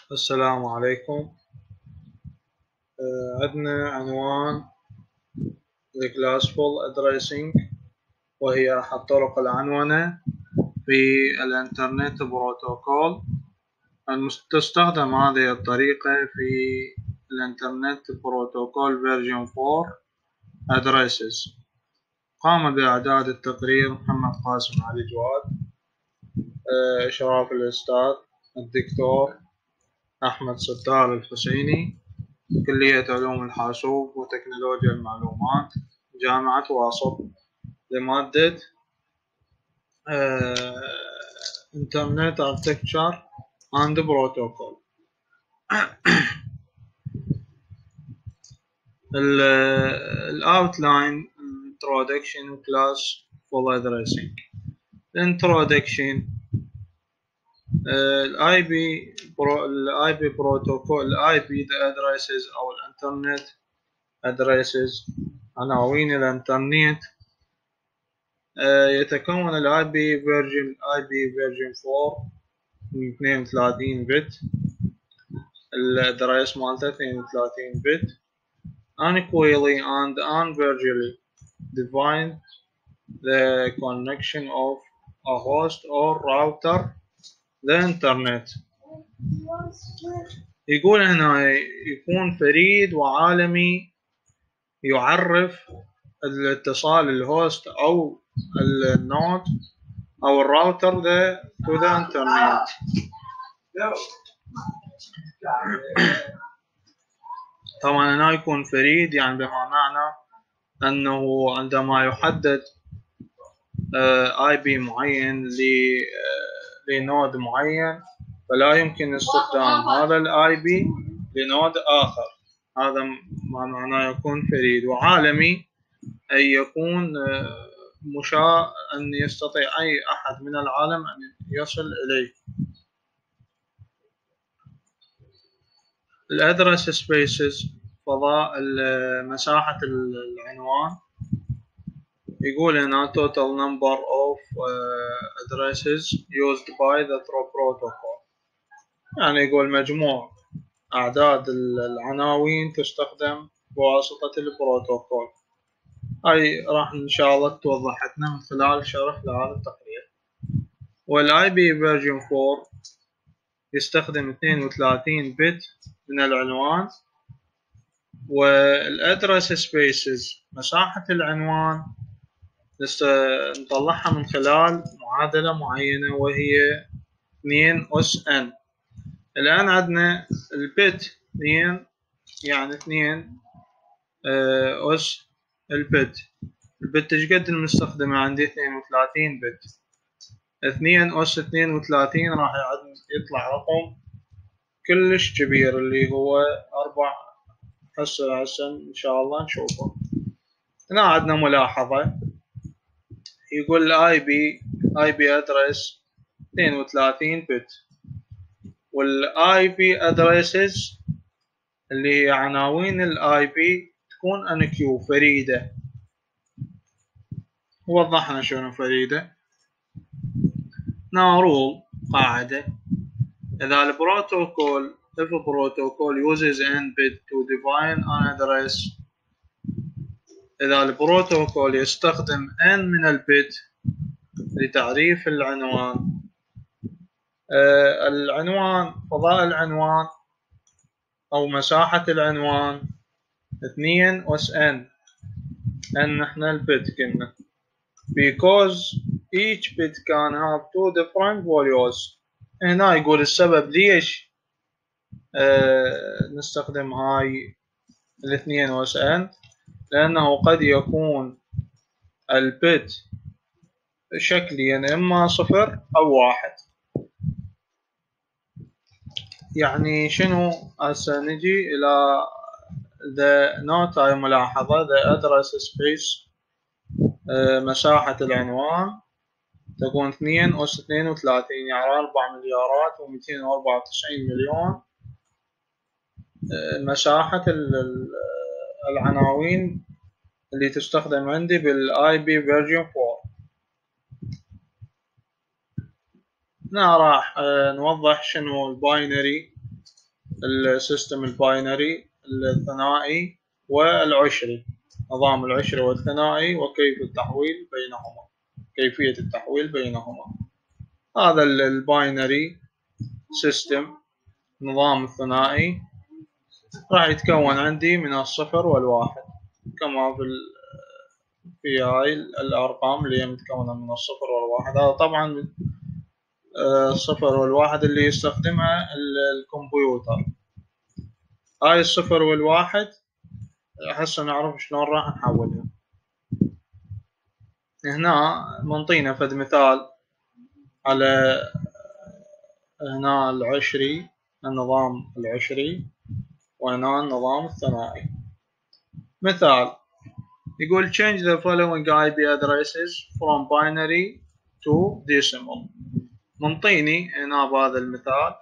السلام عليكم. عندنا عنوان The Classful Addressing، وهي أحد طرق العنونة في الإنترنت بروتوكول. تستخدم هذه الطريقة في الإنترنت بروتوكول فيرجن 4 Addresses. قام بإعداد التقرير محمد قاسم علي جواد، إشراف الأستاذ الدكتور أحمد ستار الحسيني، كلية علوم الحاسوب وتكنولوجيا المعلومات، جامعة واسط، لمادة Internet Architecture and Protocol. Outline Introduction Class Full Addressing. Introduction IP Protocol IP addresses أو الإنترنت addresses، عناوين الإنترنت. يتكون ال IP version 4 من 32 بت، الأدرس مالته 32 بت. unequally and unvirtually define the connection of a host or router the internet. يقول هنا يكون فريد وعالمي، يعرف الاتصال الهوست أو النود أو الراوتر to the internet. طبعا هنا يكون فريد، يعني بما معنى أنه عندما يحدد IP معين لنود معين، فلا يمكن استخدام هذا IP لنود آخر. هذا ما معناه يكون فريد. وعالمي أي يكون مشاع، أن يستطيع أي أحد من العالم أن يصل إليه. الأدرس سبيسز، فضاء مساحة العنوان. يقول هنا total number of addresses used by the protocol، يعني يقول مجموع أعداد العناوين تستخدم بواسطة البروتوكول. هاي راح إن شاء الله توضح لنا من خلال شرح لهذا التقرير. والاي بي فيرجن 4 يستخدم 32 بت من العنوان. والادرس سبيسز، مساحة العنوان نطلعها من خلال معادلة معينة، وهي 2 أس n. الآن عندنا البت 2، يعني 2 أس البت. البت ايش قد المستخدمة عندي؟ 32 بت. 2 أس 32 راح يطلع رقم كلش كبير، اللي هو 4. هسه إن شاء الله نشوفه. هنا عندنا ملاحظة، يقول الاي بي ادرس 32 بت، والاي بي ادرسز اللي هي عناوين الاي بي تكون ان كيو فريدة. وضحنا شنو فريدة. رول قاعدة، إذا البروتوكول if a protocol uses n bit to define an address، إذا البروتوكول يستخدم n من البت لتعريف العنوان. العنوان، فضاء العنوان أو مساحة العنوان 2 أس n. n احنا البت كنا، because each bit can have two different values. هنا يقول السبب ليش نستخدم هاي 2 أس n، لأنه قد يكون البت شكليا إما 0 أو 1. يعني شنو؟ هسه نجي إلى the note، هاي ملاحظة the address space، مساحة العنوان تكون 2 أس 32، يعني 4 مليارات و294 مليون مساحة العناوين اللي تستخدم عندي بالاي بي فيرجن 4. هنا راح نوضح شنو الباينري السيستم الباينري الثنائي والعشري، نظام العشري والثنائي وكيف التحويل بينهما، كيفية التحويل بينهما. هذا الباينري سيستم نظام الثنائي راح يتكون عندي من الصفر والواحد، كما في هاي الأرقام اللي هي متكونة من الصفر والواحد. هذا طبعا الصفر والواحد اللي يستخدمها الكمبيوتر. هاي الصفر والواحد هسه نعرف شلون راح نحولها. هنا منطينا فد مثال على هنا العشري، النظام العشري، وهنا النظام الثنائي. مثال يقول change the following IP addresses from binary to decimal. منطيني هنا بهذا المثال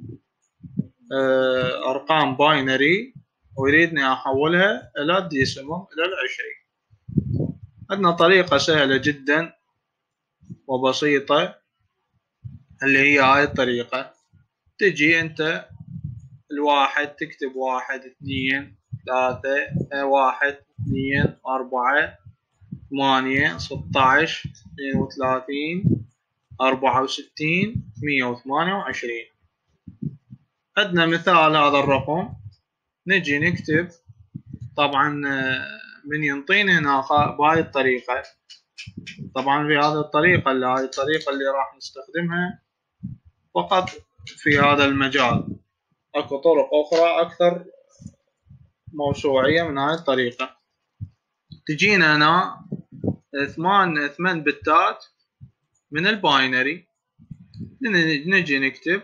أرقام باينري ويريدني أحولها إلى الديسيمال إلى العشري. عندنا طريقة سهلة جدا وبسيطة اللي هي هاي الطريقة. تجي أنت الواحد تكتب 1 2 3 1 2 4 8 16 32 64 128. عندنا مثال هذا الرقم، نجي نكتب طبعا من ينطينا هنا بهاي الطريقة. طبعا في هذه الطريقة هاي الطريقة اللي راح نستخدمها فقط في هذا المجال. اكو طرق اخرى اكثر موسوعية من هاي الطريقة. تجينا هنا 8 بتات من الباينري، نجي نكتب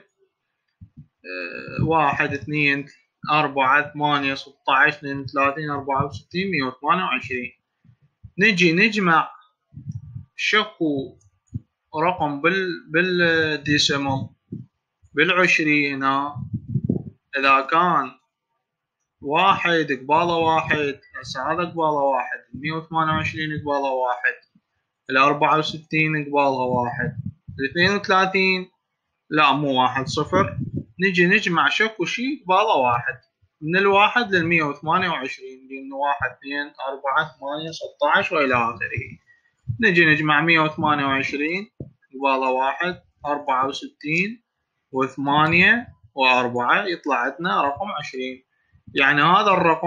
1 2 4 8 16 32 64 128. نجي نجمع شكو رقم بالديسيمال بالعشري. هنا إذا كان 1 قباله 1، هسه هذا قباله 1، 128 قباله 1، 64 قبالها 1، 32 لا مو 1 0. نجي نجمع شكو شي قباله 1 من 1 لل 128، لأنه 1 2 4 8 16 وإلى آخره. نجي نجمع 128 قباله 1 64 و8 و4 يطلع عندنا رقم 20. يعني هذا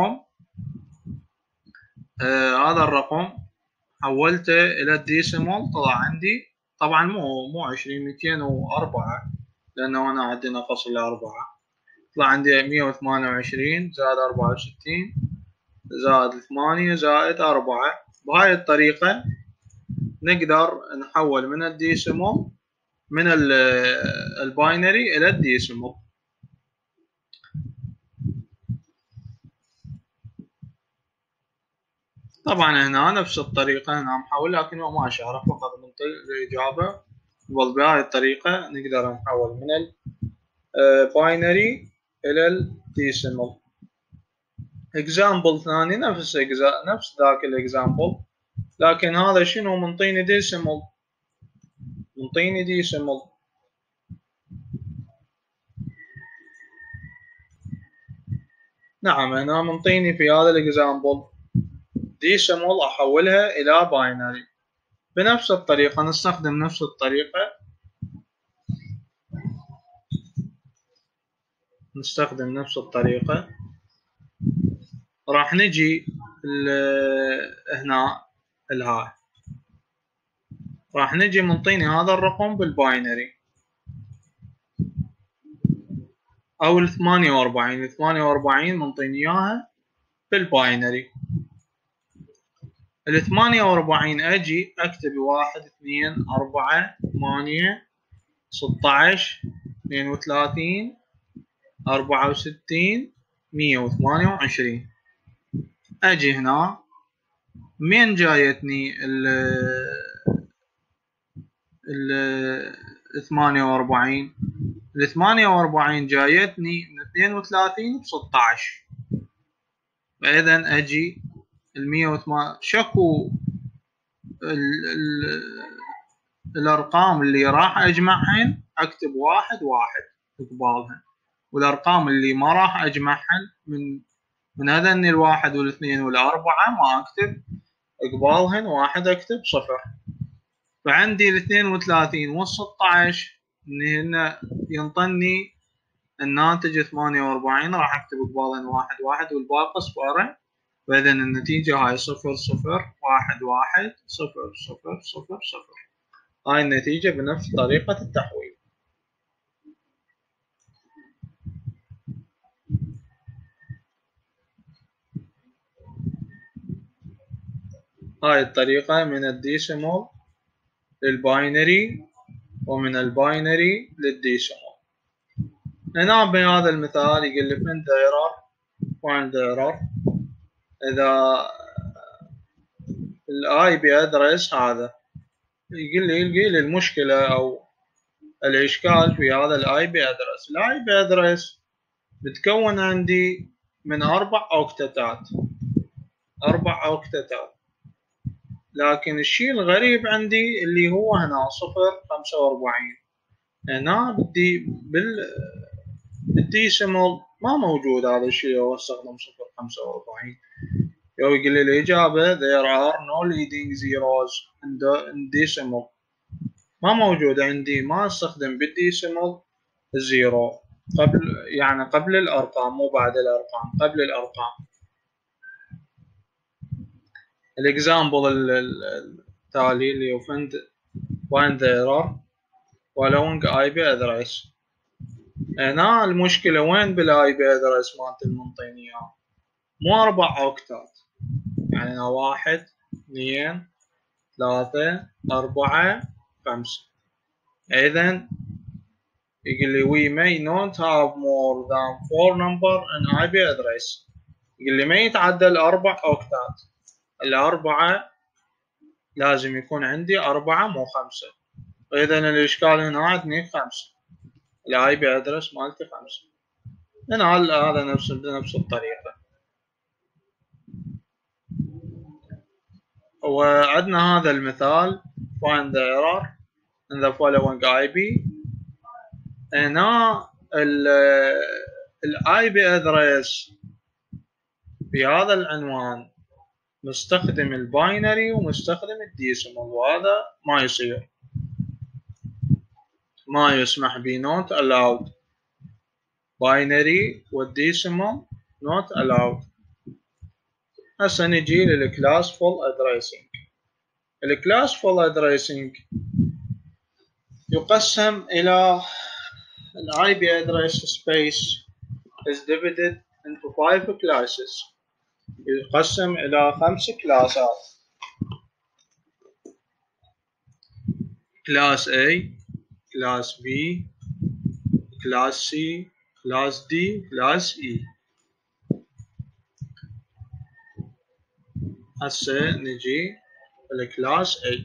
الرقم حولته إلى الديسيمال طلع عندي طبعا مو 20 204 لأنه هنا عندنا نقص ل4. طلع عندي 128 زائد 64 زائد 8 زائد 4. بهاي الطريقة نقدر نحول من الديسيمال من الباينري إلى الديسيمال. طبعا هنا نفس الطريقة هنا محول، لكن هو ما شرح فقط منطق الإجابة. بهاي الطريقة نقدر نحول من الباينري إلى الديسيمال. example ثاني نفس ذاك الإكزامبل، لكن هذا شنو منطيني ديسيمال. نعم هنا منطيني في هذا الإكزامبل ديسيمال أحولها إلى باينري. بنفس الطريقة نستخدم نفس الطريقة. راح نجي هنا الهاي راح نجي منطيني هذا الرقم بالباينري او 48 منطيني اياها بالباينري. 48 اجي اكتب 1 2 4 8 16 32 64 128. اجي هنا من جايتني ال 48 جايتني من 32 ب 16. فإذا أجي 108 شكو الأرقام اللي راح أجمعهن أكتب 1 1 قبالهن، والأرقام اللي ما راح أجمعها من هذني الواحد والاثنين والأربعة ما أكتب قبالهن واحد، أكتب صفر. فعندي الاثنين وثلاثين والستاعش إن هن ينطني الناتج 48، راح أكتب قبالهن واحد واحد والباقي صفارين. فإذا النتيجة هاي 0 0 1 1 0 0 0 0. هاي النتيجة بنفس طريقة التحويل. هاي الطريقة من الديسيمال للباينري ومن الباينري للديسيمال. هنا بهذا المثال يقول لي find the error find the error. إذا الاي بي ادرس هذا يلقي لي المشكلة أو الإشكال في هذا الاي بي ادرس. الاي بي ادرس بتكون عندي من 4 أوكتتات، 4 أوكتتات. لكن الشيء الغريب عندي اللي هو هنا 0.45. هنا بدي بالديسيمال ما موجود هذا الشيء، هو استخدم 0.45. يقول لي الإجابة there are no leading zeros in decimal. ما موجود عندي، ما استخدم بالديسيمال الزيرو قبل الأرقام، مو بعد الأرقام، قبل الأرقام. الإكزامبل التالي اللي هو find the error following IP address. هنا المشكلة وين بالاي بي ادرس مالت المنطيني اياه؟ مو 4 اوكتات، يعني 1 2 3 4 5. إذن يقول لي we may not have more than 4 number in IP address. يقول لي ما يتعدى 4 اوكتات. الأربعة لازم يكون عندي 4 مو 5. إذن الإشكال هنا عندي 5. الاي بي ادرس مالتي 5. هنا هذا نفس الطريقة. وعندنا هذا المثال find the error in the following IP. هنا الاي بي ادرس في هذا العنوان مستخدم الباينري ومستخدم الديسيمال، وهذا ما يصير، ما يسمح به not allowed. باينري والديسيمال not allowed. هسه نجي للكلاسفول ادريسنج. الكلاسفول ادريسنج يقسم إلى الاي بي ادرس space is divided into 5 classes. يقسم إلى 5 كلاسات. كلاس A، كلاس B، كلاس C، كلاس D، كلاس E. هسه نجي الكلاس A.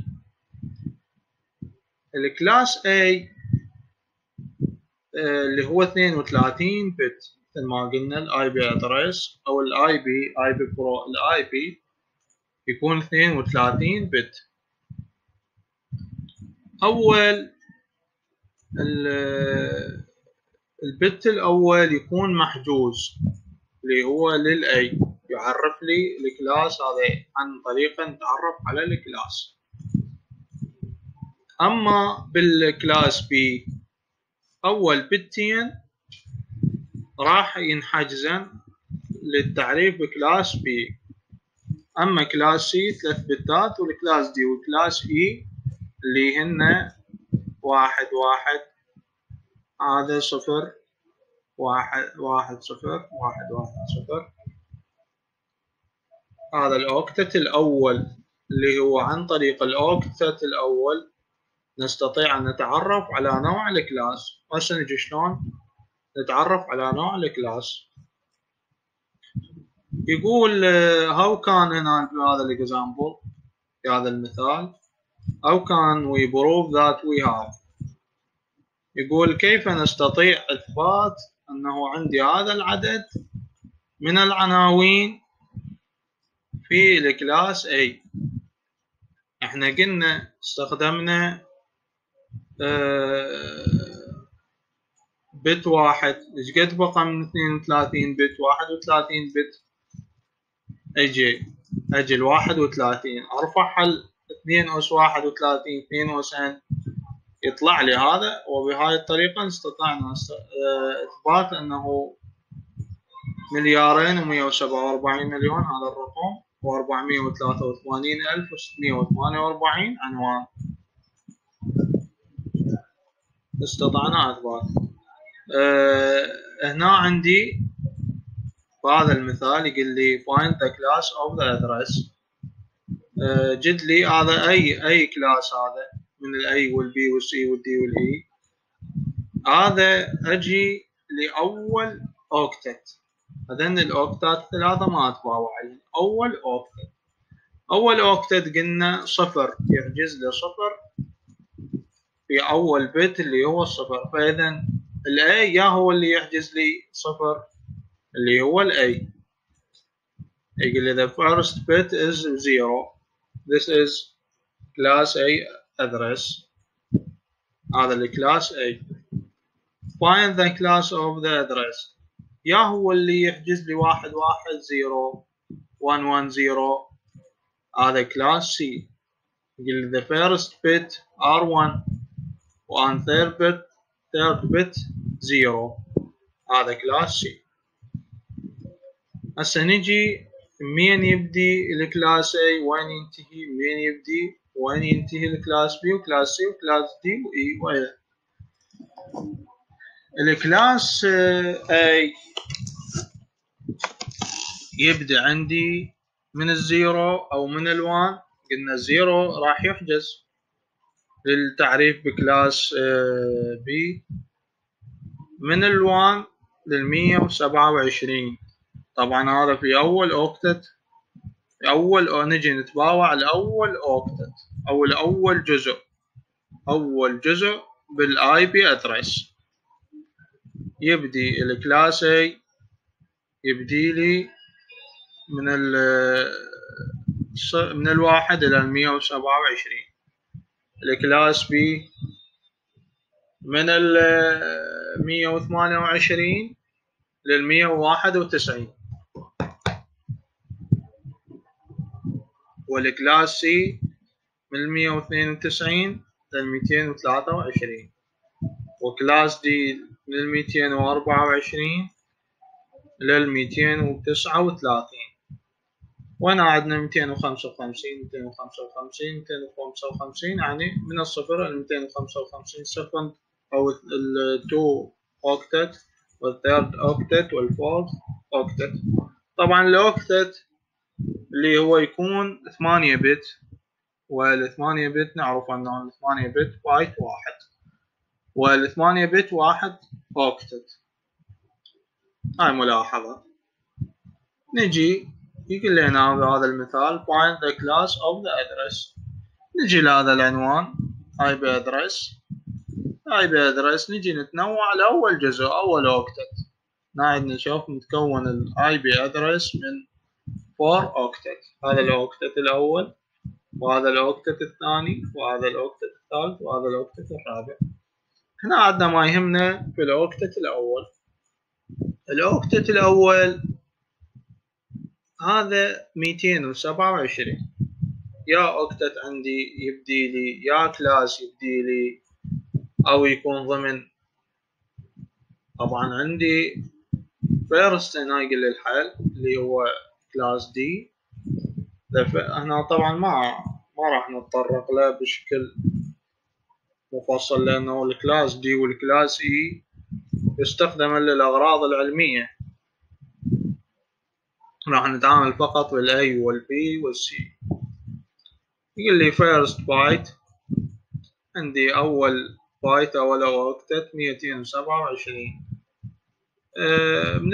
الكلاس A اللي هو 32 بت مثل ما قلنا الاي بي ادرس او الاي بي برو. الاي بي يكون 32 بت. اول البت الاول يكون محجوز اللي هو للاي، يعرف لي الكلاس هذا عن طريقه نتعرف على الكلاس. اما بالكلاس بي اول بتين راح ينحجزن للتعريف بكلاس بي. اما كلاس سي 3 بتات، والكلاس دي والكلاس اي اللي هن 1 1 هذا 0 1 1 0 1 1 0. هذا الاوكتت الاول اللي هو عن طريق الاوكتت الاول نستطيع ان نتعرف على نوع الكلاس. هسه نجي شلون نتعرف على نوع الكلاس. يقول how can هنا في هذا الاكزامبل في هذا المثال how can we prove that we have. يقول كيف نستطيع اثبات انه عندي هذا العدد من العناوين في الكلاس A. احنا قلنا استخدمنا بت واحد، ايش قد بقى من 32 بت؟ 31 بت. اجي ال 31 ارفعها ل 2 أس 31 2 أس n، يطلع لي هذا. وبهاي الطريقة استطعنا إثبات أنه 2,147,000,000 هذا الرقم، و483,648 عنوان. استطعنا إثبات. هنا عندي بهذا المثال يقول لي find the class of the address. جد لي هذا أي كلاس، هذا من الأي والبي والسي والدي والإي. هذا أجي لأول أوكتت. هذين الأوكتات ثلاثة ما أتباوع عليهم. أول أوكتت قلنا صفر، يحجز لي صفر في أول بت اللي هو الصفر. فإذا الأي يا هو اللي يحجز لي صفر اللي هو الأي. يقول لي the first bit is 0. This is class A address. هذا الكلاس A. Find the class of the address. يا هو اللي يحجز لي 110 110. هذا كلاس C. يقول لي the first bit R1 and third bit 0. هذا كلاس C. هسه نجي من يبدي الكلاس A وين ينتهي، من يبدي وين ينتهي الكلاس B وكلاس C وكلاس D وE وإلى. الكلاس A يبدأ عندي من الزيرو أو من الوان. قلنا الزيرو راح يحجز للتعريف بكلاس B من الوان لل127. طبعا هذا في أول أوكتت. نجي نتباوع لأول أوكتت أو لأول جزء. أول جزء بالآي بي أدرس. يبدي الكلاس A يبدي لي من الواحد إلى 127. الكلاس B من 128 لل191. والكلاس C من 192 لل223. وكلاس D من 224 لل239. وهنا عندنا 255 يعني من الصفر إلى 255 سكند أو التو أوكتت والثيرد أوكتت والفورث أوكتت. طبعا الأوكتت اللي هو يكون 8 بت، وال8 بت نعرف أنه 8 بت بايت واحد، وال8 بت واحد أوكتت. هاي ملاحظة. نجي يقول لنا بهذا المثال find the class of the address. نجي لهذا العنوان IP address نجي نتنوع لأول جزء أول أوكتت. نعد نشوف متكون ال IP address من 4 أوكتت. هذا الأوكتت الأول، وهذا الأوكتت الثاني، وهذا الأوكتت الثالث، وهذا الأوكتت الرابع. هنا عندنا ما يهمنا في الأوكتت الأول. الأوكتت الأول هذا 227. يا أوكتت عندي يبدي لي، يا كلاس يبدي لي، أو يكون ضمن. طبعا عندي فيرست هنا يقول لي الحل اللي هو كلاس دي. هنا طبعا ما راح نتطرق له بشكل مفصل، لأنه الكلاس دي والكلاس اي يستخدم للأغراض العلمية. راح نتعامل فقط بالاي والبي والسي. يقول لي first byte، عندي أول بايت أول أوكتت 227. من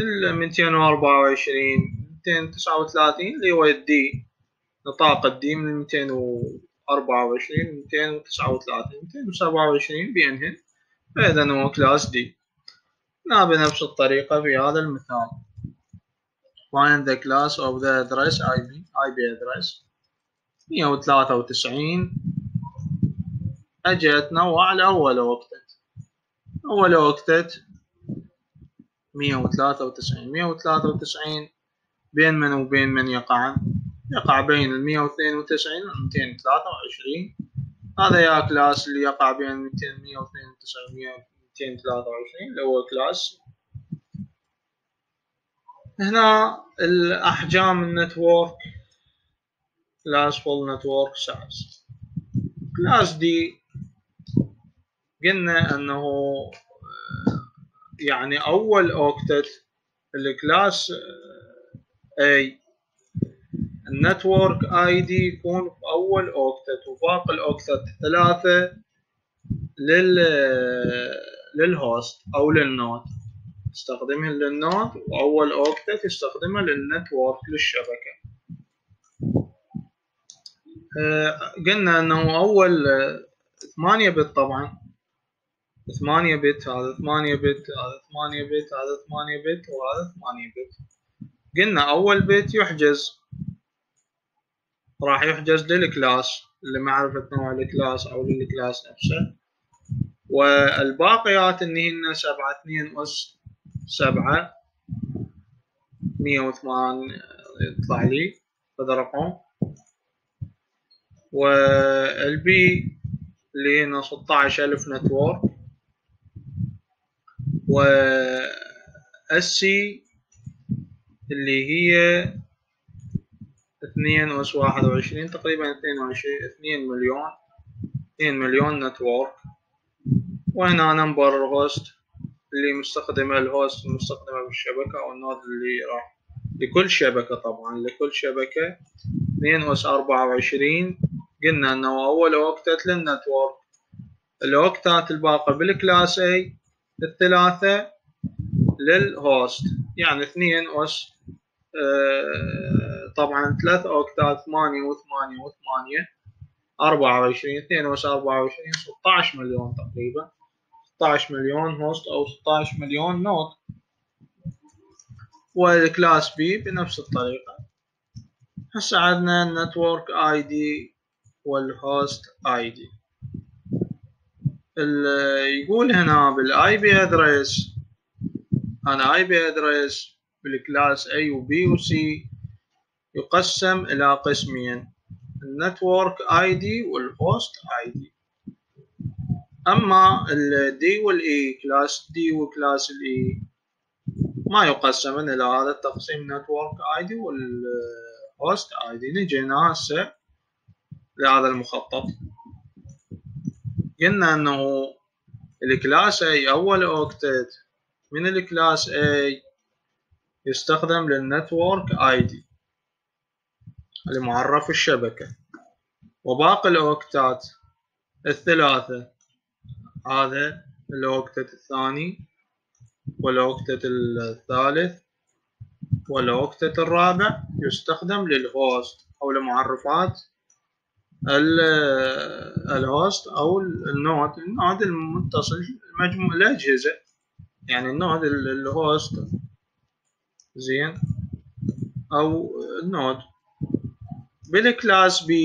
224 239 اللي هو الدي، نطاق الدي من 224 239 227 بينهن، فإذا هو كلاس دي. بنفس الطريقة في هذا المثال find the class of the address IP address 193. أجي أتنوع لأول أوكتت. أول أوكتت 193 بين من وبين من يقع بين 192 و 223. هذا يا كلاس اللي يقع بين 192 و 223 اللي هو كلاس. هنا الأحجام النتورك كلاس فول نتورك سايز. كلاس دي قلنا انه يعني اول اوكتت الكلاس A النتورك اي دي يكون في اول اوكتت، وباقي الاوكتت 3 للهوست او للنود، يستخدمها للنود، واول اوكتت يستخدمها للنتورك للشبكة. قلنا انه اول 8 بت، طبعا 8 بت، هذا 8 بت، هذا 8 بت، هذا 8 بت، وهذا 8 بت. قلنا اول بت يحجز، راح يحجز للكلاس اللي معرفة نوع الكلاس او للكلاس نفسه، والباقيات اللي هن 7 2 أس 7 108 يطلع لي هذا رقم، والبي اللي هنا 16000 نتورك، والسي اللي هي 2 أس 21 تقريبا 2 مليون نتورك. وهنا نمبر الهوست اللي مستخدمه الهوست المستخدمه بالشبكة، أو النود اللي راح لكل شبكة، طبعا لكل شبكة 2 أس 24. قلنا أنه أول أوكتت للنتورك، الأوكتات الباقية بالكلاس A الثلاثة للهوست، يعني 2 أس طبعا 3 أوكتات 8 و8 و8 24 2 أس 24 16 مليون تقريبا، 16 مليون هوست أو 16 مليون نود. والكلاس B بنفس الطريقة. هسه عندنا النتورك اي دي والهوست اي دي. يقول هنا بالاي بي ادريس، انا اي بي ادريس بالكلاس A و B و C يقسم الى قسمين، النتورك اي دي والهوست اي دي. اما الدي والاي، كلاس دي وكلاس الاي ما يقسمن الى هذا التقسيم، نتورك اي دي والهوست اي دي. نجينا هسه لهذا المخطط، قلنا انه الكلاس A اول اوكتت من الكلاس A يستخدم للنتورك اي دي لمعرف الشبكة، وباقي الاوكتات الثلاثة، هذا الاوكتت الثاني والاوكتت الثالث والاوكتت الرابع، يستخدم للهوست او لمعرفات الهوست او النود المتصل مجموع الاجهزة، يعني النود الهوست زين او النود. بالكلاس B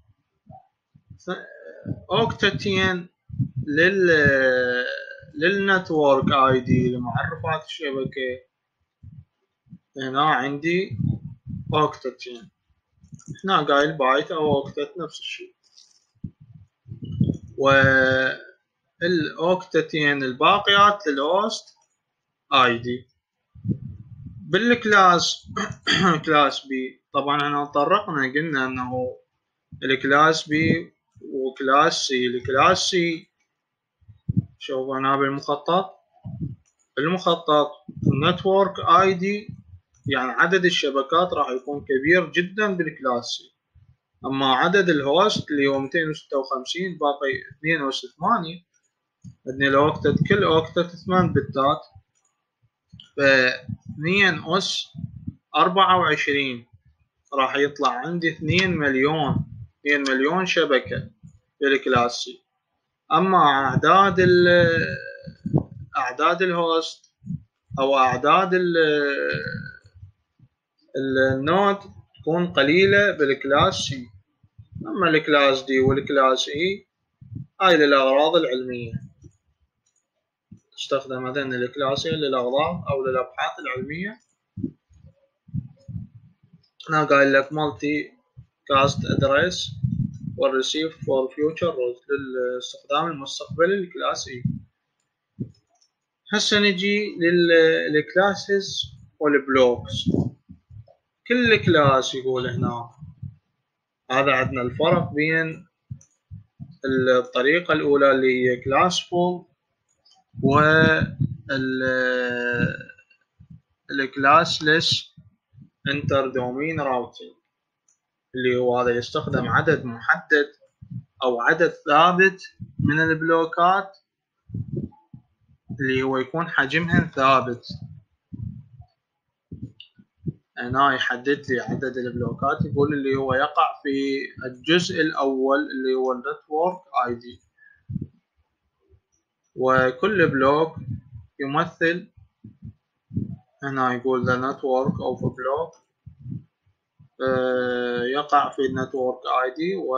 اوكتتين للنتورك اي دي لمعرفات الشبكة. هنا عندي اوكتتين، هنا قايل بايت او اوكتت نفس الشيء. والاوكتتين الباقيات للهوست اي دي. بالكلاس كلاس B طبعا احنا طرقنا قلنا انه الكلاس B وكلاس C. الكلاس C شوف هنا بالمخطط، النتورك اي دي يعني عدد الشبكات راح يكون كبير جدا بالكلاس C، اما عدد الهوست اللي هو 256 باقي 2 أس 8. عندنا الاوكتت كل اوكتت 8 بتات، ف 2 أس 24 راح يطلع عندي 2 مليون شبكة بالكلاس C. اما اعداد الهوست او اعداد النود تكون قليلة بالكلاس C. اما الكلاس D والكلاس E هاي للاغراض العلمية. تستخدم هذين الكلاسين للأغراض أو للأبحاث العلمية. هنا قايل لك multi cast address والreceive for future roles للاستخدام المستقبلي للكلاس E. هسه نجي للكلاسز والبلوكس. كل كلاس يقول هنا هذا عندنا الفرق بين الطريقة الأولى اللي هي classful والclassless interdomain routing اللي هو هذا يستخدم عدد محدد أو عدد ثابت من البلوكات اللي هو يكون حجمها ثابت. هنا يحدد لي عدد البلوكات، يقول اللي هو يقع في الجزء الأول اللي هو النتورك ID، وكل بلوك يمثل هنا يقول the network of a block يقع في النتورك ID، و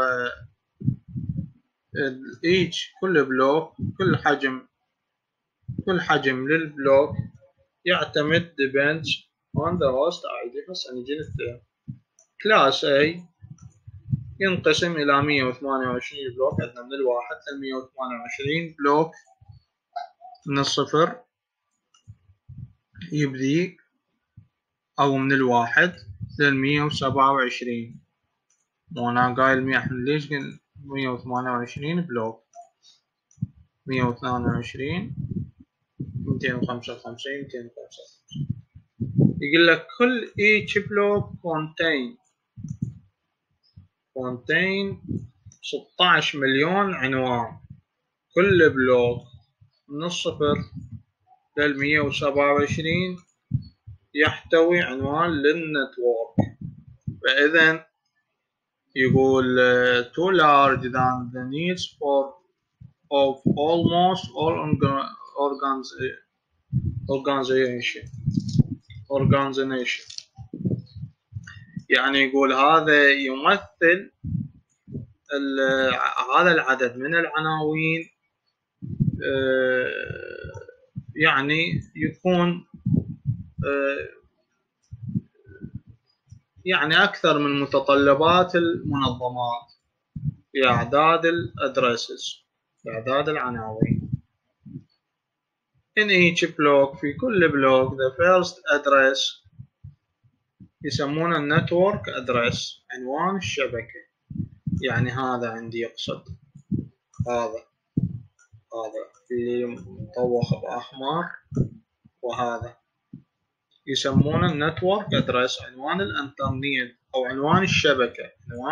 كل بلوك كل حجم للبلوك يعتمد depends on the host ID. هسه نجي للثاني كلاس A ينقسم إلى 128 بلوك، عندنا من الواحد ل 128 بلوك من الصفر يبدي، أو من الواحد لل 127. وأنا قايل احنا ليش قلنا 128 بلوك؟ 122 255 255. يقول لك كل each block contain 16 مليون عنوان. كل بلوك من الصفر لل 127 يحتوي عنوان للنتورك. فإذا يقول too large than the needs of almost all organization. يعني يقول هذا يمثل هذا العدد من العناوين يعني يكون يعني أكثر من متطلبات المنظمات في أعداد الأدريسز، في أعداد العناوين. In each block في كل block the first address يسمونه النتورك أدريس، عنوان الشبكة. يعني هذا عندي يقصد هذا اللي مطوخ بأحمر، وهذا يسمونه النتورك أدريس، عنوان الانترنت أو عنوان الشبكة.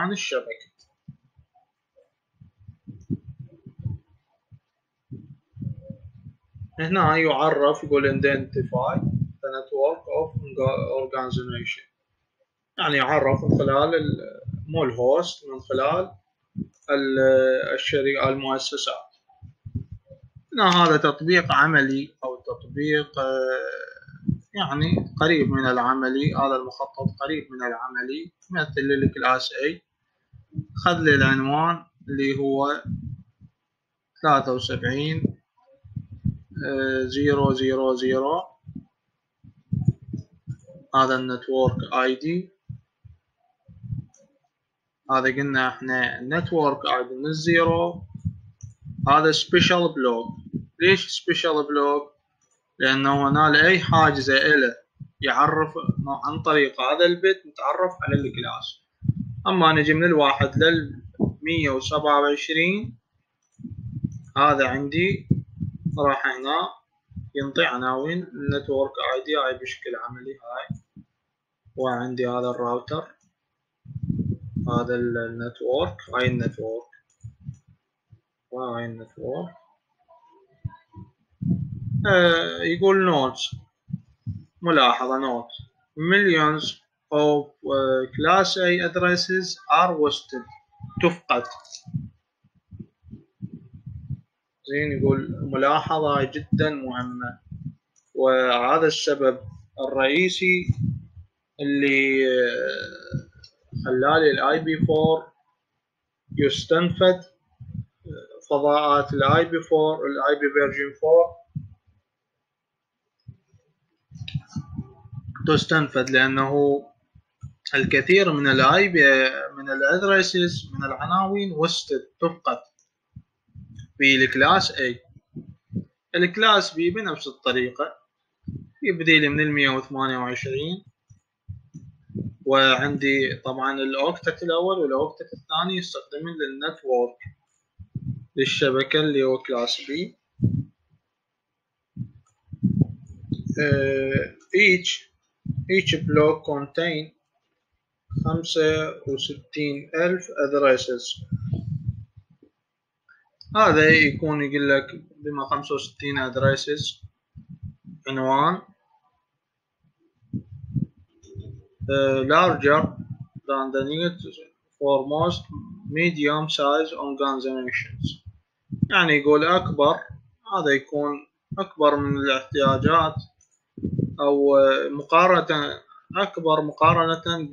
هنا يعرف يقول identify the network of organization، يعني يعرف من خلال مو الهوست، من خلال الشركة المؤسسات. هنا هذا تطبيق عملي أو تطبيق يعني قريب من العملي. هذا المخطط قريب من العملي. مثل الكلاس A خذ لي العنوان اللي هو 73 000. هذا النتورك ID. هذا قلنا احنا نتورك ID من الزيرو. هذا سبيشال بلوك. ليش سبيشال بلوك؟ لأنه هنا لأي حاجزة إله يعرف عن طريق هذا البت متعرف على الكلاس. أما نجي من الواحد لل 127 هذا عندي راح هنا ينطي عناوين النتورك ID هاي بشكل عملي. هاي وعندي هذا الراوتر، هذا النتورك، هاي النتورك وهاي النتورك. يقول notes، ملاحظة note millions of class A addresses are wasted، تفقد. زين، يقول ملاحظة جدا مهمة، وهذا السبب الرئيسي اللي خلالي الاي بي 4 يستنفد فضاءات الاي بي 4 الاي بي فيرجن 4 تستنفذ، لأنه الكثير من الاي من الادريسز من العناوين وستد تفقد في الكلاس A. الكلاس B بنفس الطريقة يبدي لي من 128، وعندي طبعا الأوكتت الأول والأوكتت الثاني يستخدمون للنتورك للشبكة اللي هو كلاس B. each block contain 65,000 addresses. هذا يكون يقول لك بما 65 addresses عنوان larger than the need for most medium size organizations. يعني يقول أكبر، هذا يكون أكبر من الاحتياجات أو أكبر مقارنة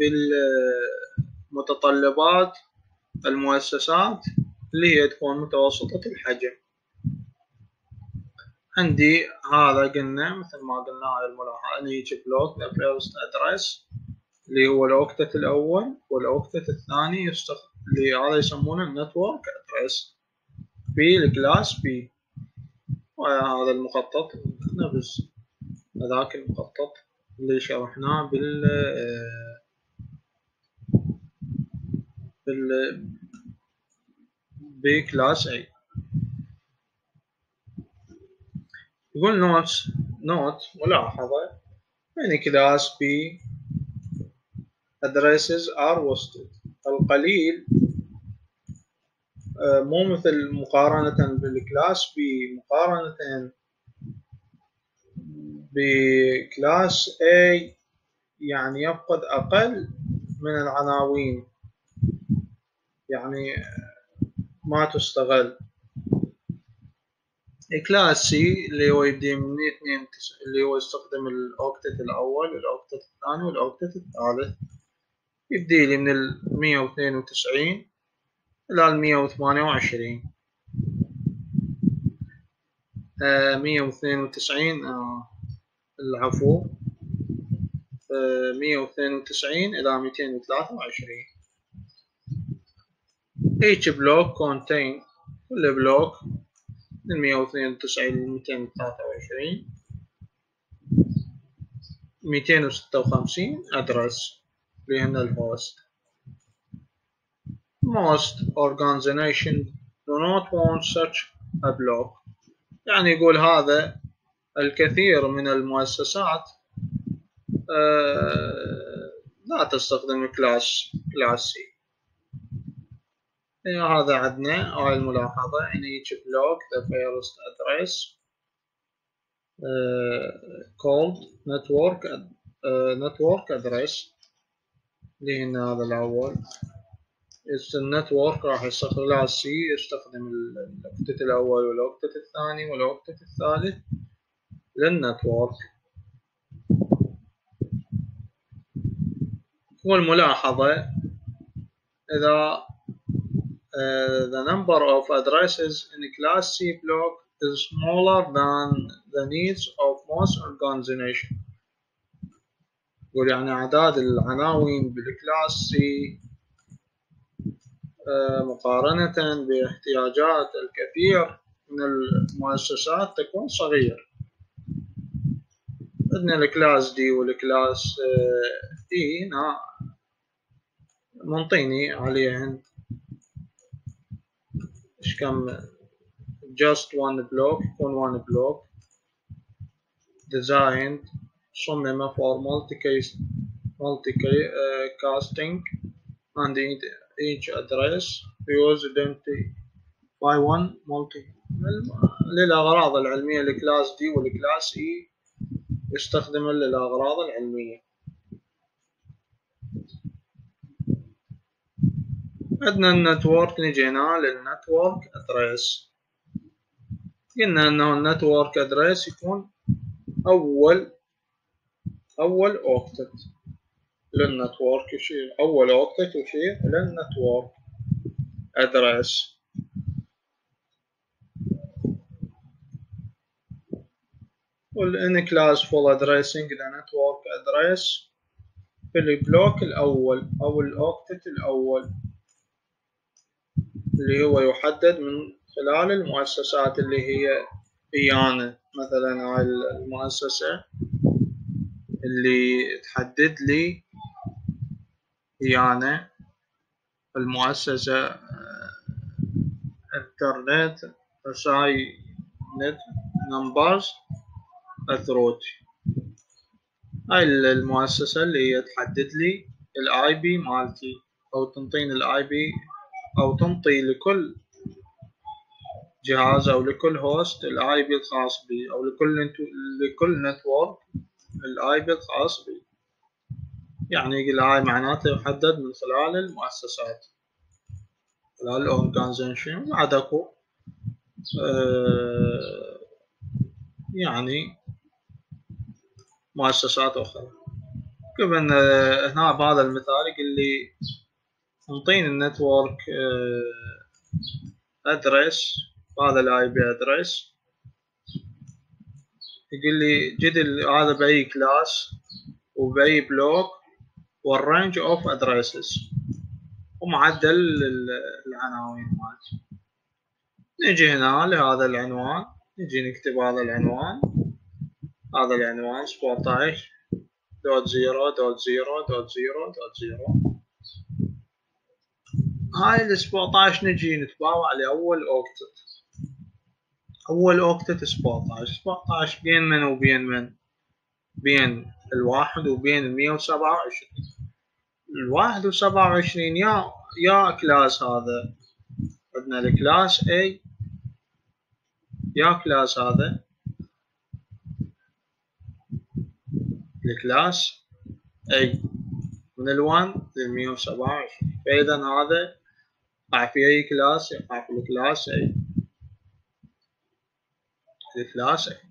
بالمتطلبات المؤسسات اللي هي تكون متوسطة الحجم. عندي هذا قلنا مثل ما قلنا هاي الملاحظة ان each block the first address اللي هو الأوكتت الأول والأوكتت الثاني اللي هذا يسمونه النتورك أدرس في الكلاس B. وهذا المخطط نفس هذاك المخطط اللي شرحناه بكلاس A. يقول نوت ملاحظة يعني كلاس B addresses are wasted. القليل مو مثل مقارنة بالكلاس B، مقارنة بكلاس A يعني يفقد أقل من العناوين، يعني ما تستغل. كلاس C اللي هو يبدي من 192 اللي هو يستخدم الأوكتت الأول والأوكتت الثاني والأوكتت الثالث، يبدي لي من 192 إلى 128. 192 العفو 192 إلى 223. each block contain كل بلوك من 192 ل 223 256 أدرس اللي هن الهوست. most organizations do not want such a block. يعني يقول هذا الكثير من المؤسسات لا تستخدم كلاس C. هذا عندنا هاي الملاحظة in each block the first address called network address اللي هنا هذا الأول. النتورك راح يستخدم كلاس C يستخدم الأوكتت الأول والأوكتت الثاني والأوكتت الثالث للنتورك. والملاحظة إذا the number of addresses in class C block is smaller than the needs of most organizations. يقول يعني أعداد العناوين بالكلاس C مقارنة باحتياجات الكثير من المؤسسات تكون صغيرة. عندنا الكلاس D والكلاس E هنا منطيني عليهن إيش كم just one block يكون one block designed صمم for multicasting and each address use identity by one multi. للأغراض العلمية الكلاس D والكلاس E يستخدم للأغراض العلمية. عندنا النتورك، نجينا للنتورك أدريس. قلنا أنه النتورك أدريس يكون أول أوكتت للنتورك يشير أول أوكتت يشير للنتورك أدريس. والان كلاس فول ادريسنج لنتورك ادريس في البلوك الاول او الاوكتت الاول اللي هو يحدد من خلال المؤسسات اللي هي إيانا. مثلا هاي المؤسسة اللي تحدد لي إيانا المؤسسة انترنت رساي نت نمبرز اثروتي. هاي المؤسسة اللي هي تحدد لي الاي بي مالتي او تنطيني الاي بي او تنطي لكل جهاز او لكل هوست الاي بي الخاص بي او لكل نتورك الاي بي الخاص بي. يعني هاي معناته يحدد من خلال المؤسسات خلال الاورجانيزيشن. بعد اكو يعني مؤسسات اخرى. كمان هنا بهذا المثال يقول لي انطيني النتورك ادرس هذا الاي بي ادرس. يقول لي جد هذا باي كلاس وباي بلوك والرينج اوف ادريسز ومعدل العناوين مالتي. نجي هنا لهذا العنوان، نجي نكتب هذا العنوان. هذا العنوان 17.0.0.0.0. هاي ال 17 نجي نتباوع لأول أوكتت. أول أوكتت 17 بين من وبين من؟ بين الواحد وبين 127. الواحد و27 يا كلاس هذا عندنا الكلاس A يا كلاس هذا الكلاس A من ال1 لل127. فإذا هذا يقع في أي كلاس؟ يقع في الكلاس A. الكلاس A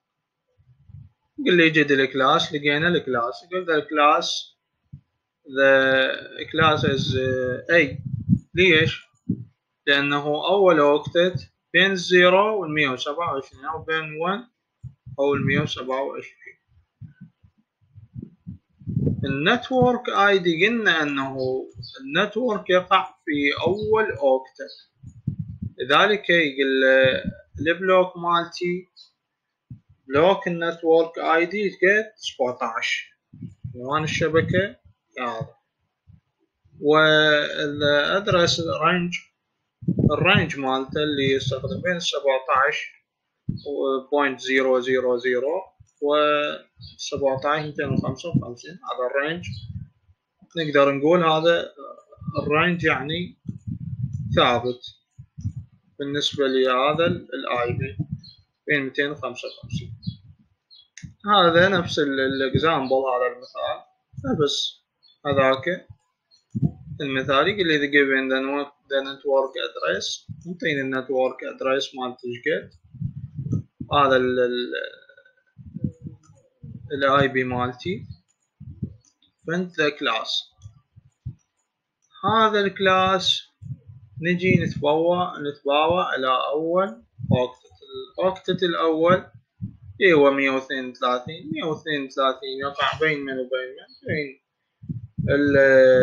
قل لي جد الكلاس. لقينا الكلاس. قلت الكلاس the class is A. ليش؟ لأنه أول أوكتت بين 0 وال127 أو بين 1 أو ال127. النتورك اي دي قلنا انه النتورك يقع في اول اوكتت، لذلك يقول البلوك مالتي بلوك النتورك اي دي قد 17 عنوان الشبكة هذا. والادرس الرينج مالته اللي يستخدم بين 17.000 و 17.255. هذا الرينج نقدر نقول هذا الرينج يعني ثابت بالنسبة لهذا الاي بي بين 255. هذا نفس الاكزامبل هذا المثال بس هذاك المثال يقول لي the given the network address. نعطيني النتورك ادريس مالته شقد. هذا الاي بي مالتي فانت كلاس. هذا الكلاس نجي نتباوع على اول اوكتت. الاوكتت الاول هو 132. 132 يقع بين من وبين من؟ بين ال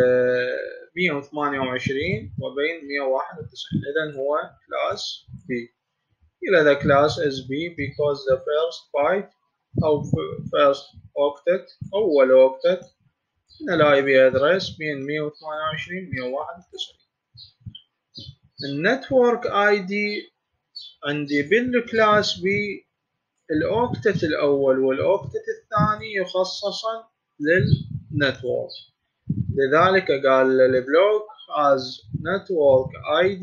128 وبين 191. اذا هو كلاس B. إلى the class is B because the first byte أو first octet أول octet من ال IP address بين 128 191. النتورك ID عندي بالكلاس B الأوكتت الأول والأوكتت الثاني يخصصا للنتورك. لذلك قال البلوك has network ID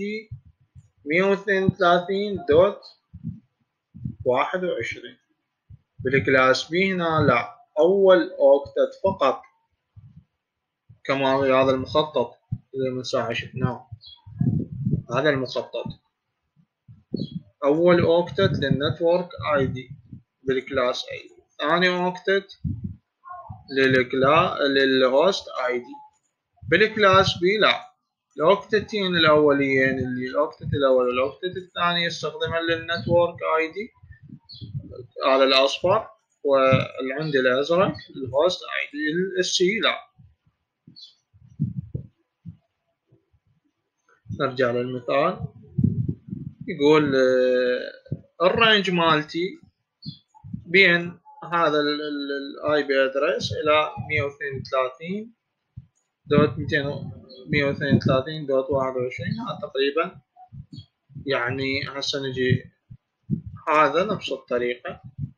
132.21. بالكلاس B هنا لا، أول أوكتت فقط كما في هذا المخطط اللي من ساعة شفناه. هذا المخطط أول أوكتت للنتورك اي دي بالكلاس A. ثاني أوكتت للهوست اي دي. بالكلاس B لا، الأوكتتين الأوليين اللي الأوكتت الأول والأوكتت الثاني يستخدمون للنتورك اي دي هذا الأصفر، والعندي الأزرق الهوست اي دي السي لا. نرجع للمثال. يقول الرينج مالتي بين هذا الاي بي ادرس الى 132.132.21. هذا تقريبا يعني هسه نجي هذا نفس الطريقة.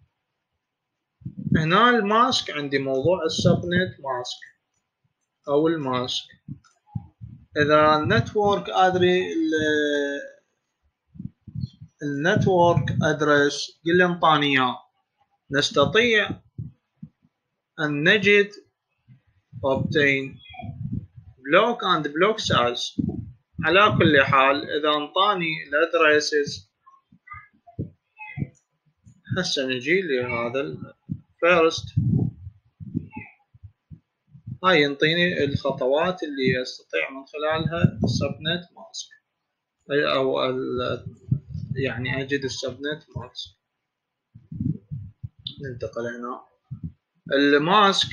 هنا الماسك عندي موضوع السبنت ماسك او الماسك. اذا النتورك ادرس قل انطاني اياه، نستطيع ان نجد obtain block and block size. على كل حال اذا انطاني الادريسز، هسه نجي لهذا الفيرست. هاي ينطيني الخطوات اللي استطيع من خلالها السبنت ماسك او يعني اجد السبنت ماسك. ننتقل هنا. الماسك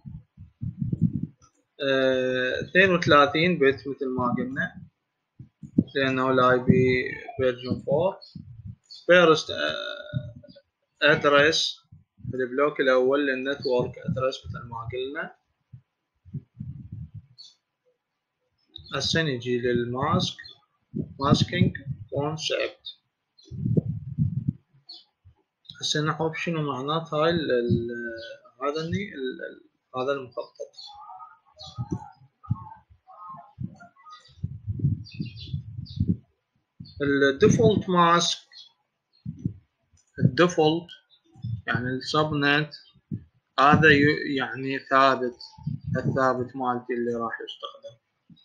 32 بت مثل ما قلنا، لانه الاي بي فيرجن 4. فيرست ادرس في البلوك الاول للنتورك ادرس مثل ما قلنا. هسه نجي للماسك ماسكينج كونسبت. هسه نعرف شنو معنات هاي هذا المخطط. الديفولت ماسك، الديفولت يعني السبنت هذا يعني ثابت، الثابت مالتي اللي راح يستخدم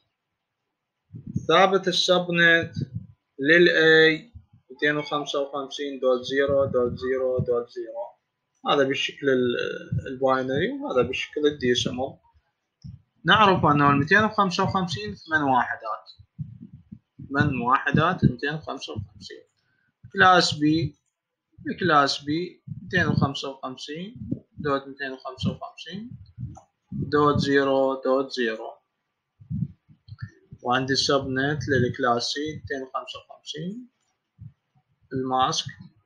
ثابت السبنت للA 255.0.0.0. هذا بالشكل الباينري وهذا بالشكل الديسيمال. نعرف انه 255 8 وحدات، 8 وحدات 255. كلاس بي 255.255.0.0. وعندي السبنت للكلاس سي 255. الماسك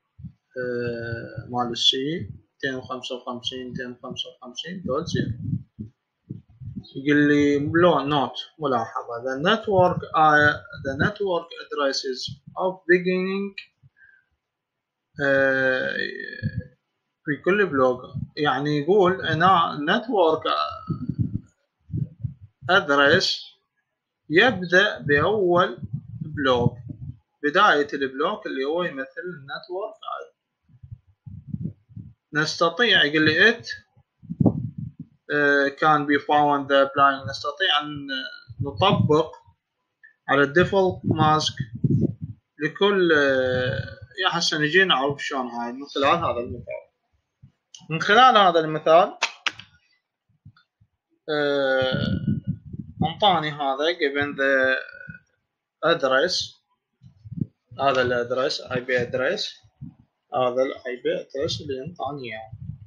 مال السي 255.255.0. يقول لي نوت ملاحظة the network addresses of beginning في كل بلوك. يعني يقول هنا network address يبدأ بأول بلوك، بداية البلوك اللي هو يمثل النتورك. نستطيع يقول لي it can be found the applying. نستطيع أن نطبق على الديفولت ماسك لكل يعني هسه نجي نعرف شلون هاي من خلال هذا المثال. من خلال هذا المثال انطاني هذا given the address، هذا الادرس IP address، هذا الاي بي ادرس اللي انطاني اياه.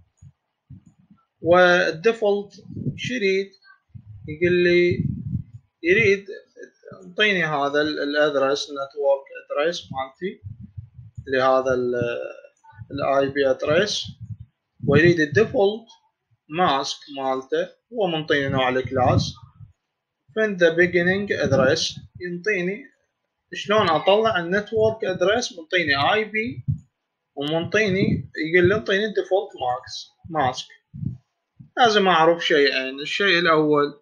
والديفولت شريد يقول لي يريد انطيني هذا الادرس نتورك ادرس مالتي لهذا الاي بي ادرس، ويريد الديفولت ماسك مالته. هو منطيني نوع الكلاس from the beginning address. ينطيني شلون اطلع النتورك ادرس، منطيني اي بي ومنطيني يقول لي انطيني الديفولت ماسك. لازم اعرف شيئين. الشيء الاول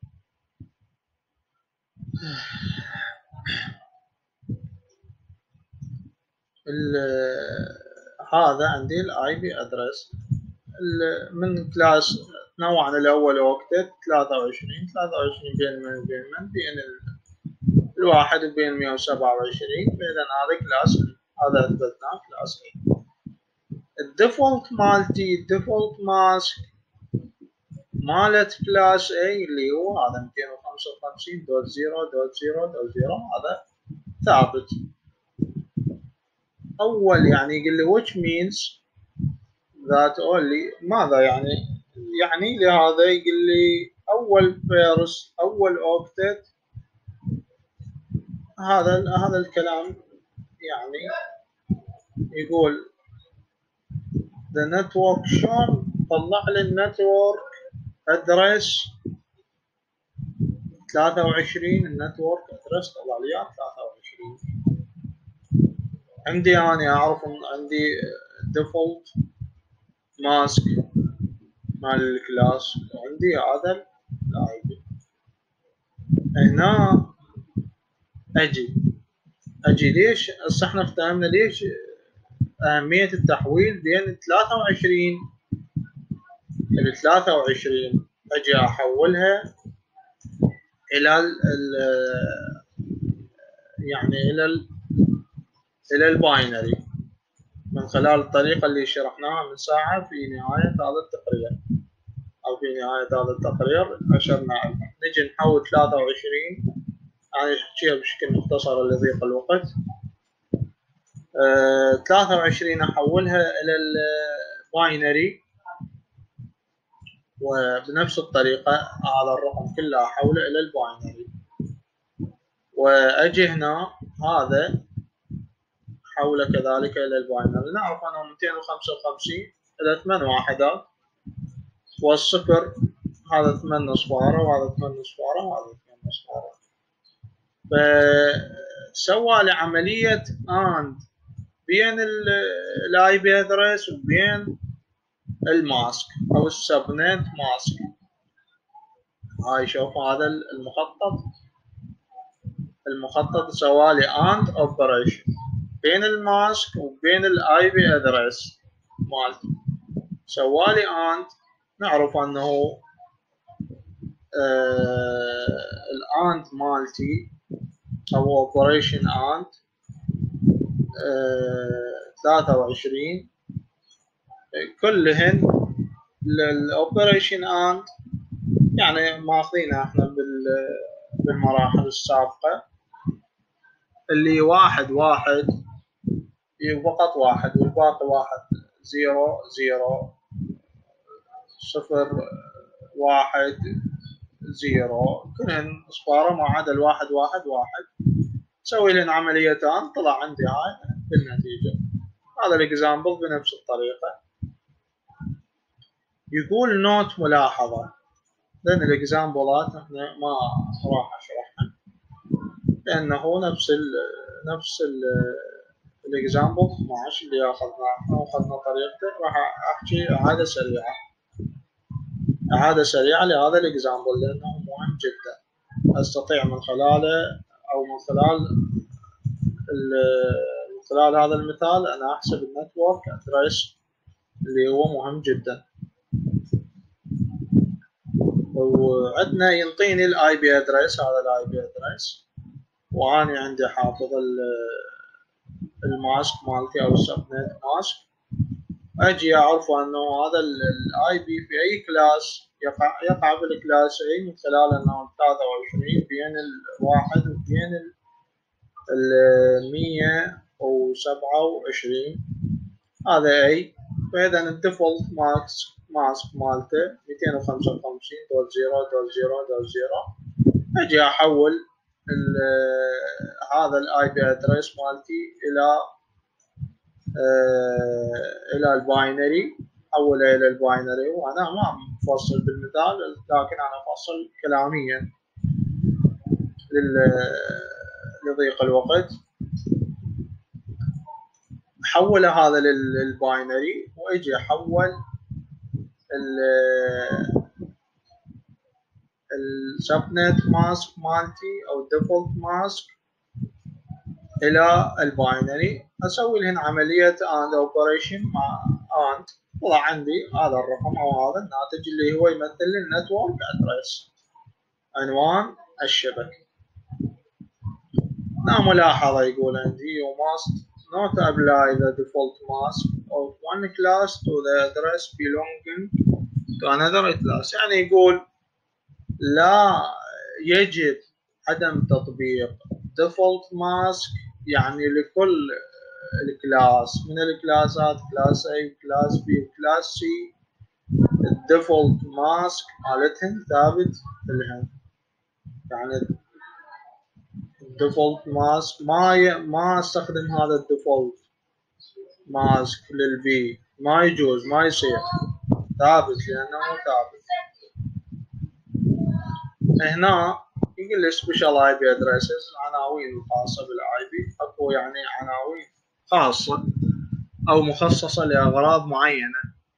هذا عندي الاي بي ادرس من كلاس نوعا الاول اوكتت 23 بين من وبين من بين الواحد وبين 127. فاذا هذا كلاس، هذا اثبتناه كلاس A. الديفولت مالتي الديفولت ماسك مالت كلاس A اللي هو هذا 255.0.0.0. هذا ثابت. اول يعني يقول لي which means that only. ماذا يعني؟ يعني لهذا يقول لي أول فيرس أول أوكتت، هذا الكلام يعني يقول the network shown، طلع لي النتورك ادرس 23. النتورك ادرس طلع لي 23. عندي أنا أعرف إن عندي default ماسك مال الكلاس، وعندي هذا الاي بي. هنا اجي ليش هسه احنا افتهمنا ليش اهمية التحويل بين 23 ال 23. اجي احولها الى يعني الى الباينري من خلال الطريقة اللي شرحناها من ساعة في نهاية هذا التقرير، او في نهاية هذا التقرير اشرنا عنها. نجي نحول 23، أنا أحكيها بشكل مختصر لضيق الوقت. 23 أحولها إلى الباينري، وبنفس الطريقة هذا الرقم كله أحوله إلى الباينري. وأجي هنا هذا أحوله كذلك إلى الباينري. نعرف أنه 255 إلى 8 وحدات، والصفر هذا 8 أصفار وهذا 8 أصفار وهذا 8 أصفار. فسوى لي عملية AND بين الاي بي ادرس وبين الماسك او السبنت ماسك. هاي شوف هذا المخطط سوالي اند اوبريشن بين الماسك وبين الاي بي ادرس مالتي. سوالي اند، نعرف انه الاند مالتي او اوبريشن اند 23 كلهن للاوبريشن اند، يعني ماخذينها احنا بالمراحل السابقة، اللي واحد فقط واحد والباقي واحد، 0 0 0 1 0 كلهن اصفارة ما عدا الواحد 1 1. سوي لنا عمليتان طلع عندي هاي بالنتيجة. هذا الاكزامبل بنفس الطريقة. يقول نوت ملاحظة، لأن الإكزامبلات إحنا ما راح أشرحها لأنه نفس الإكزامبل 12 اللي أخذنا طريقته. راح أحكي إعادة سريعة لهذا الإكزامبل لأنه مهم جدا. أستطيع من خلاله أو من خلال هذا المثال أنا أحسب النتورك أدرس اللي هو مهم جدا. وعندنا ينطيني الاي بي ادرس، هذا الاي بي ادرس، واني عندي حافظ الماسك مالتي او السبنت ماسك. اجي اعرف انه هذا الاي بي في اي كلاس يقع بالكلاس اي من خلال انه 23 بين الواحد وبين 127. هذا اي، فاذا الديفولت ماسك مالته 255 دوت 0 دوت 0 دوت 0. اجي احول هذا الاي بي ادرس مالتي الى الباينري، احوله الى الباينري. وانا ما مفصل بالمثال لكن انا افصل كلاميا لضيق الوقت. حول هذا للباينري، واجي احول السبنت ماسك مالتي او الديفولت ماسك الى الباينري. اسوي لهن عمليه اند اوبريشن مع اند، طلع عندي هذا الرقم او هذا الناتج اللي هو يمثل لي النتورك ادرس، عنوان الشبكه. هنا ملاحظه يقول عندي you must not apply the default mask of one class to the address belonging to another class. يعني يقول لا يجب عدم تطبيق default mask يعني لكل الكلاس، من الكلاسات كلاس A وكلاس B وكلاس C الديفولت ماسك مالتهن ثابت لهن. يعني الديفولت ماسك ما استخدم هذا الديفولت ماسك للبي، ما يجوز، ما يصير ثابت لأنه ثابت. هنا يقول لي سبيشال اي بي ادريسز، عناوين الخاصة بالاي بي. اكو يعني عناوين خاصة او مخصصة لاغراض معينة.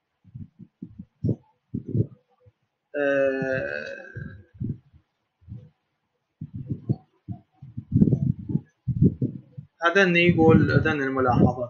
هذن يقول هذن الملاحظات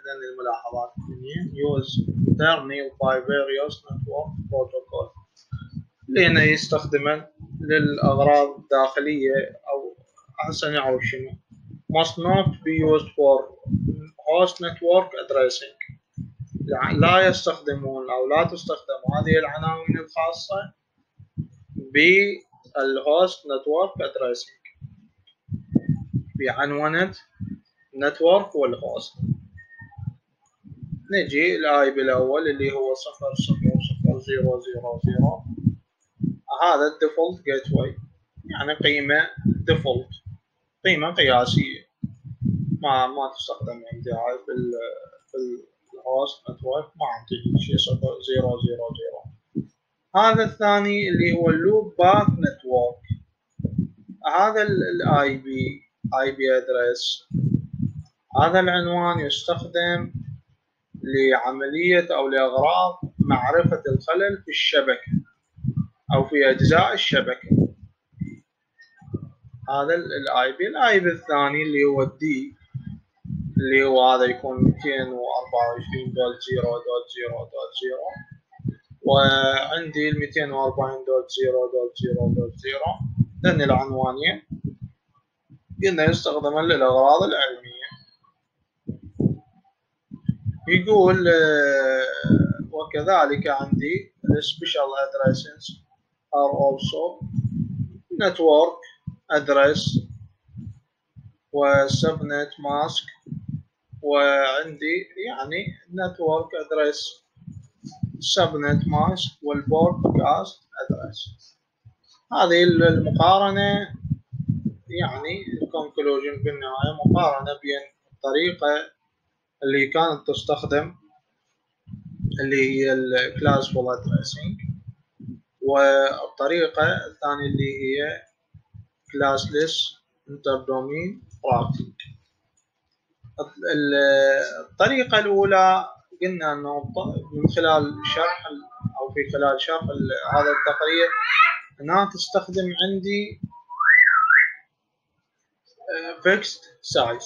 use internal by various network protocol اللي هنا يستخدمن للأغراض الداخلية أو أحسن نعرف شنو must not be used for host network addressing. لا يستخدمون أو لا تستخدم هذه العناوين الخاصة بالhost network addressing، بعنونة network والhost. نجي الاي بي الاول اللي هو 00000، هذا الديفولت جيت واي، يعني قيمة ديفولت، قيمة قياسية ما تستخدم عندي هاي في الهوست نتورك، ما عندي شيء 000. هذا الثاني اللي هو اللوب باك نتورك، هذا الاي بي ادريس، هذا العنوان يستخدم لعملية أو لأغراض معرفة الخلل في الشبكة أو في أجزاء الشبكة. هذا الاي بي الثاني اللي هو الدي، اللي هو هذا يكون 224.0.0.0، وعندي 240.0.0.0 لأن العنوانين قلنا يستخدمان للأغراض العلمية. يقول وكذلك عندي special addresses are also network address و subnet mask، وعندي يعني network address subnet mask والbroadcast address. هذه المقارنة يعني conclusion في النهاية مقارنة بين الطريقة اللي كانت تستخدم اللي هي الكلاسفول ادريسنج والطريقة الثانية اللي هي كلاسلس انتردومين راوتينج. الطريقة الأولى قلنا أنه من خلال شرح أو في خلال شرح هذا التقرير أنها تستخدم عندي fixed size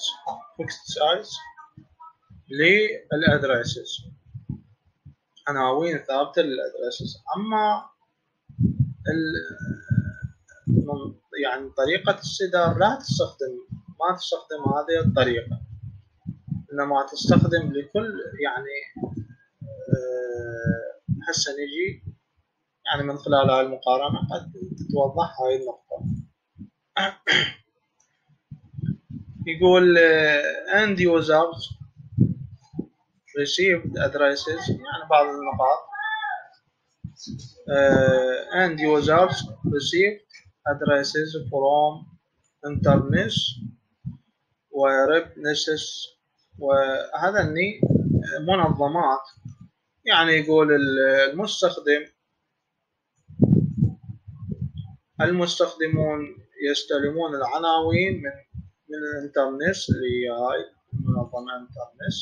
للأدريسز، عناوين ثابتة للأدريسز. أما يعني طريقة السدار لا ما تستخدم هذه الطريقة، إنما تستخدم لكل يعني هسه نجي يعني من خلال هاي المقارنة قد تتوضح هاي النقطة. يقول end users received addresses، يعني بعض النقاط end users received addresses from internet وريبنسس، وهذا منظمات، يعني يقول المستخدمون يستلمون العناوين من الانترنت، اللي هاي المنظمة انترنت.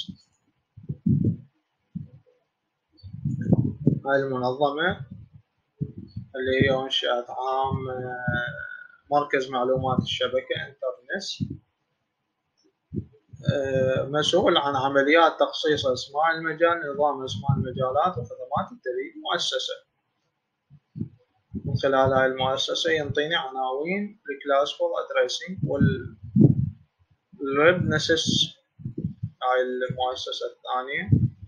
هاي المنظمة اللي هي انشأت عام مركز معلومات الشبكة انترنت، مسؤول عن عمليات تخصيص أسماء المجال، نظام أسماء المجالات وخدمات التبريد. مؤسسة من خلال هاي المؤسسة ينطيني عناوين الكلاسفول ادريسنج والويبنسس. هاي المؤسسة الثانية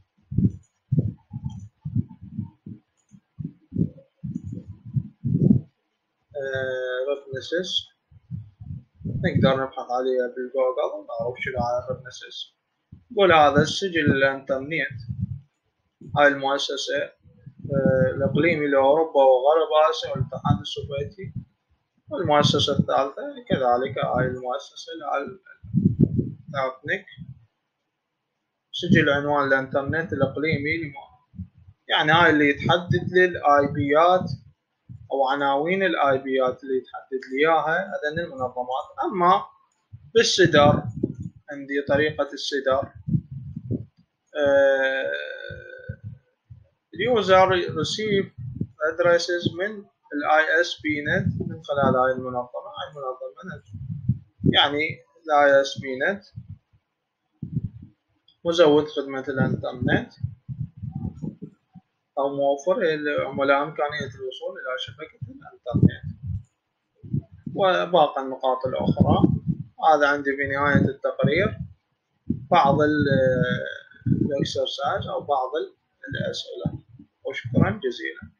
ويبنسس، نقدر نبحث عليها بالجوجل ونعرف شنو هاي الويبنسس. نقول هذا السجل الإنترنت، هاي المؤسسة الإقليمي لأوروبا وغرب آسيا والاتحاد السوفيتي. والمؤسسة الثالثة كذلك هاي المؤسسة الأبنك، سجل عنوان الإنترنت الإقليمي، يعني هاي اللي يتحدد لي الآي بيات أو عناوين الآي بيات اللي يتحدد لي إياها هذين المنظمات. أما بالصدر عندي طريقة الصدر، اليوزر receive addresses من ISP.NET من خلال هاي المنظمة. هاي المنظمة يعني ISP.NET مزود خدمة الإنترنت أو موفر للعملاء إمكانية الوصول إلى شبكة الإنترنت وباقي النقاط الأخرى. هذا عندي في نهاية التقرير بعض الإكسرسايز أو بعض الأسئلة، وشكرا جزيلا.